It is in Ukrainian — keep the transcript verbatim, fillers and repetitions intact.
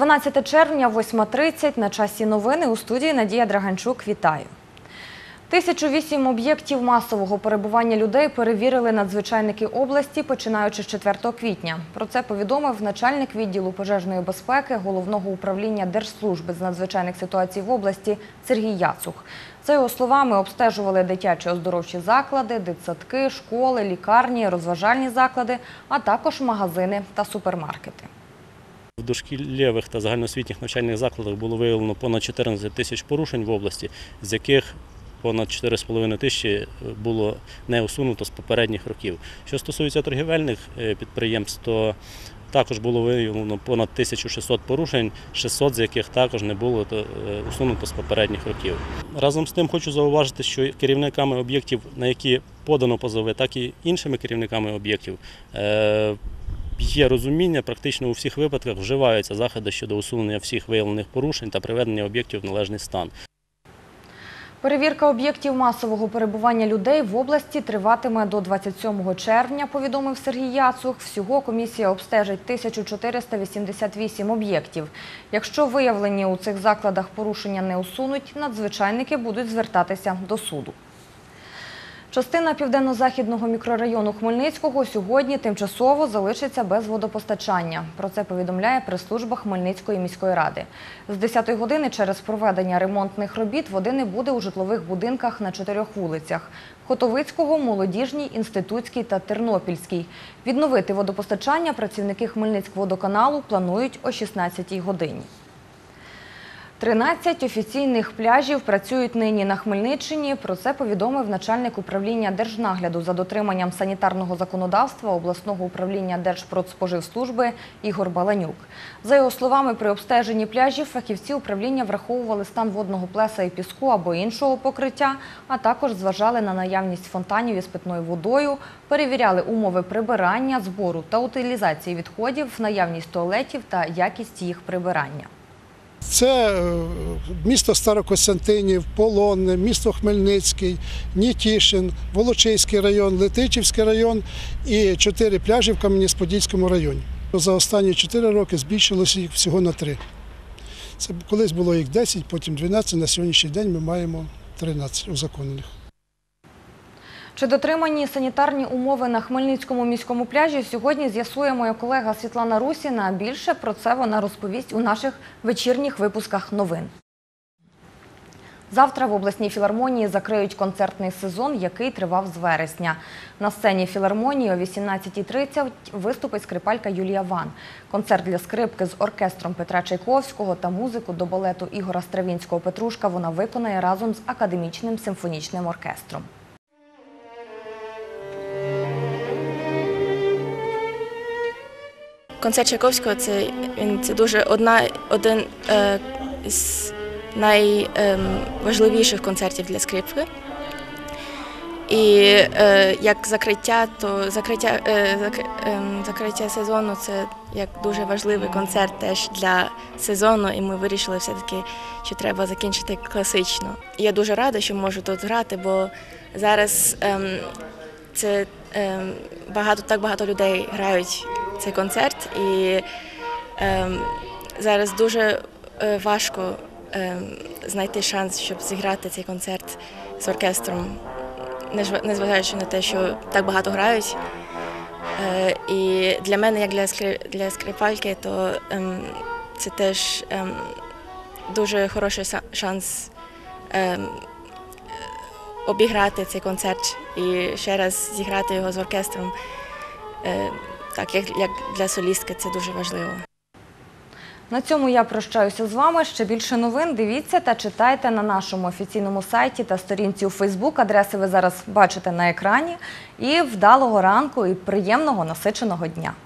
дванадцяте червня, восьма тридцять, на часі новини, у студії Надія Драганчук. Вітаю. тисячу вісім об'єктів масового перебування людей перевірили надзвичайники області, починаючи з четвертого квітня. Про це повідомив начальник відділу пожежної безпеки Головного управління Держслужби з надзвичайних ситуацій в області Сергій Яцух. За його словами, обстежували дитячі оздоровчі заклади, дитсадки, школи, лікарні, розважальні заклади, а також магазини та супермаркети. В дошкільних та загальноосвітніх навчальних закладах було виявлено понад чотирнадцять тисяч порушень в області, з яких понад чотири з половиною тисячі було не усунуто з попередніх років. Що стосується торгівельних підприємств, то також було виявлено понад тисячу шістсот порушень, шістсот з яких також не було усунуто з попередніх років. Разом з тим хочу зауважити, що керівниками об'єктів, на які подано позови, так і іншими керівниками об'єктів, є розуміння, практично у всіх випадках вживаються заходи щодо усунення всіх виявлених порушень та приведення об'єктів в належний стан. Перевірка об'єктів масового перебування людей в області триватиме до двадцять сьомого червня, повідомив Сергій Яцух. Всього комісія обстежить тисячу чотириста вісімдесят вісім об'єктів. Якщо виявлені у цих закладах порушення не усунуть, надзвичайники будуть звертатися до суду. Частина південно-західного мікрорайону Хмельницького сьогодні тимчасово залишиться без водопостачання. Про це повідомляє прес-служба Хмельницької міської ради. З десятої години через проведення ремонтних робіт води не буде у житлових будинках на чотирьох вулицях – Хотовицького, Молодіжній, Інститутській та Тернопільській. Відновити водопостачання працівники Хмельницькводоканалу планують о шістнадцятій годині. тринадцять офіційних пляжів працюють нині на Хмельниччині. Про це повідомив начальник управління Держнагляду за дотриманням санітарного законодавства обласного управління Держпродспоживслужби Ігор Баланюк. За його словами, при обстеженні пляжів фахівці управління враховували стан водного плеса і піску або іншого покриття, а також зважали на наявність фонтанів із питною водою, перевіряли умови прибирання, збору та утилізації відходів, наявність туалетів та якість їх прибирання. Це місто Старокостянтинів, Полонне, місто Хмельницький, Нітішин, Волочиський район, Летичівський район і чотири пляжі в Кам'янець-Подільському районі. За останні чотири роки збільшилося їх всього на три. Це колись було їх десять, потім дванадцять, на сьогоднішній день ми маємо тринадцять узаконених. Чи дотримані санітарні умови на Хмельницькому міському пляжі, сьогодні з'ясує моя колега Світлана Русіна. Більше про це вона розповість у наших вечірніх випусках новин. Завтра в обласній філармонії закриють концертний сезон, який тривав з вересня. На сцені філармонії о вісімнадцятій тридцять виступить скрипалька Юлія Ван. Концерт для скрипки з оркестром Петра Чайковського та музику до балету Ігора Стравінського «Петрушка» вона виконає разом з академічним симфонічним оркестром. Концерт Чайковського це, він, це дуже одна, один е, з найважливіших е, концертів для скрипки. І е, як закриття, то закриття, е, зак, е, закриття сезону – це як дуже важливий концерт теж для сезону, і ми вирішили все-таки, що треба закінчити класично. І я дуже рада, що можу тут грати, бо зараз е, це е, багато, так багато людей грають цей концерт, і е, зараз дуже е, важко е, знайти шанс, щоб зіграти цей концерт з оркестром, незважаючи на те, що так багато грають. Е, і для мене, як для, скрип, для скрипальки, то е, це теж е, дуже хороший шанс е, обіграти цей концерт і ще раз зіграти його з оркестром. Е, Так, як для солістки це дуже важливо. На цьому я прощаюся з вами. Ще більше новин дивіться та читайте на нашому офіційному сайті та сторінці у Фейсбук. Адреси ви зараз бачите на екрані. І вдалого ранку і приємного насиченого дня.